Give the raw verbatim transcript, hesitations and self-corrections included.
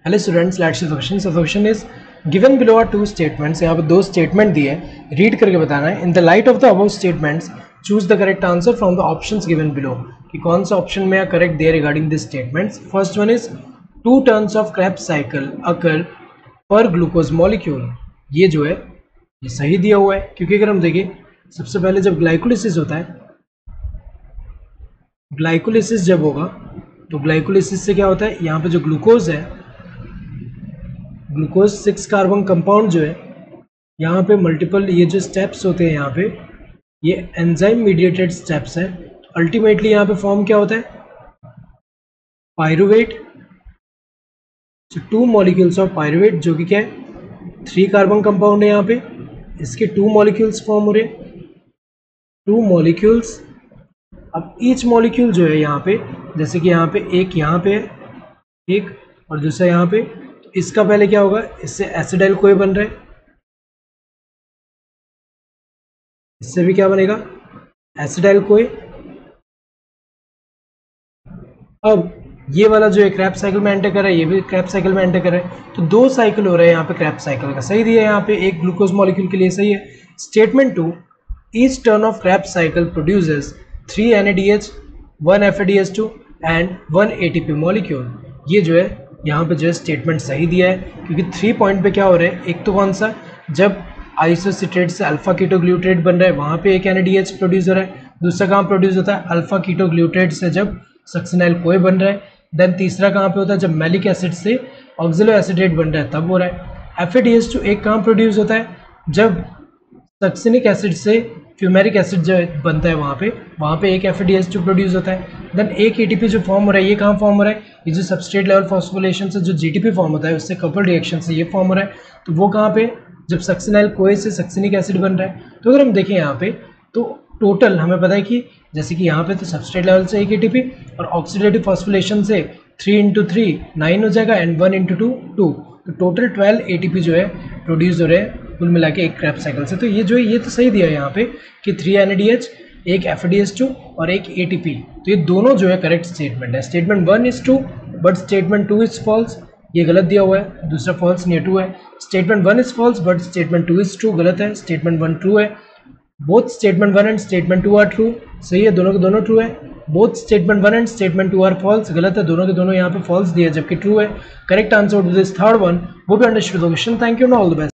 Hello students, let's see the question. So the question is given below are two statements. यहाँ पे दो statement दिए, read करके बताना है. In the light of the above statements, choose the correct answer from the options given below. कि कौन सा option में correct दिया regarding these statements. First one is two turns of Krebs cycle occur per glucose molecule. ये जो है ये सही दिया हुआ है, क्योंकि अगर हम देखें सबसे पहले जब ग्लाइकोलिसिस होता है, ग्लाइकोलिसिस जब होगा तो ग्लाइकोलिसिस से क्या होता है, यहाँ पे जो ग्लूकोज है, ग्लूकोज सिक्स कार्बन कंपाउंड जो है, यहाँ पे मल्टीपल ये जो स्टेप्स होते हैं, यहाँ पे ये एंजाइम मीडिएटेड स्टेप्स है. अल्टीमेटली यहाँ पे फॉर्म क्या होता है, pyruvate, two molecules of pyruvate, जो कि क्या है थ्री कार्बन कंपाउंड है. यहाँ पे इसके टू मॉलिक्यूल्स फॉर्म हो रहे, टू मॉलिक्यूल्स. अब ईच मॉलिक्यूल जो है यहाँ पे, जैसे कि यहाँ पे एक यहाँ पे है एक और दूसरा यहाँ पे, तो इसका पहले क्या होगा, इससे एसिडाइल कोई बन रहा है, इससे भी क्या बनेगा एसिडाइल कोई. अब ये वाला जो है क्रैब्स साइकिल में एंटर कर रहा है, ये भी क्रैब्स साइकिल में एंटर कर रहा है, तो दो साइकिल हो रहे हैं यहाँ पे क्रैब्स साइकिल का. सही दिया है यहाँ पे, एक ग्लूकोज मॉलिक्यूल के लिए सही है. Statement two, each turn of Krebs cycle produces three N A D H, one F A D H two and one A T P molecule. ये जो है यहाँ पे जो है स्टेटमेंट सही दिया है, क्योंकि थ्री पॉइंट पे क्या हो रहा है, एक तो कौन सा, जब आइसोसिट्रेट से अल्फा कीटोग्लूट्रेट बन रहा है वहाँ पे एक N A D H produce हो रहा है. दूसरा कहाँ प्रोड्यूस होता है, अल्फा कीटोग्लूट्रेट से जब सक्सिनाइल कोई बन रहा है. देन तीसरा कहाँ पे होता है, जब मैलिक एसिड से ऑक्सिलो एसिडेट बन रहा है तब हो रहा है. F A D H two एक कहाँ प्रोड्यूस होता है, जब सक्सिनिक एसिड से फ्यूमेरिक एसिड जो बनता है वहाँ पे वहाँ पे एक F A D H two produce होता है. देन एक ए टी पी जो फॉर्म हो रहा है, ये कहाँ फॉर्म हो रहा है, ये जो सबस्ट्रेट लेवल फॉस्फोरिलेशन से जो जी टी पी फॉर्म होता है उससे कपल रिएक्शन से ये फॉर्म हो रहा है. तो वो कहाँ पे, जब सक्सिनाइल कोई से सक्सिनिक एसिड बन रहा है. तो अगर हम देखें यहाँ पे तो टोटल हमें पता है कि जैसे कि यहाँ पे तो सबस्ट्रेट लेवल से एक ए टी पी और ऑक्सीडेटिव फॉस्फोरिलेशन से थ्री इंटू थ्री नाइन हो जाएगा and one into two two, तो total twelve A T P जो है प्रोड्यूस हो रहे हैं कुल मिला के एक क्रैब्स साइकिल से. तो ये जो है ये तो सही दिया है यहाँ पे कि three N A D H, एक F A D H two और एक ए टी पी. तो ये दोनों जो है करेक्ट स्टेटमेंट है. Statement one is true but statement two is false, ये गलत दिया हुआ है. दूसरा फॉल्स नहीं ट्रू है. Statement one is false but statement two is true, गलत है. स्टेटमेंट वन ट्रू है. Both statement one and statement two are true, सही है, दोनों के दोनों ट्रू है. Both statement one and statement two are false, गलत है, दोनों के दोनों यहाँ पे फॉल्स दिया जबकि ट्रू है. Correct answer to this third one वो भी understood the question. Thank you, all the best.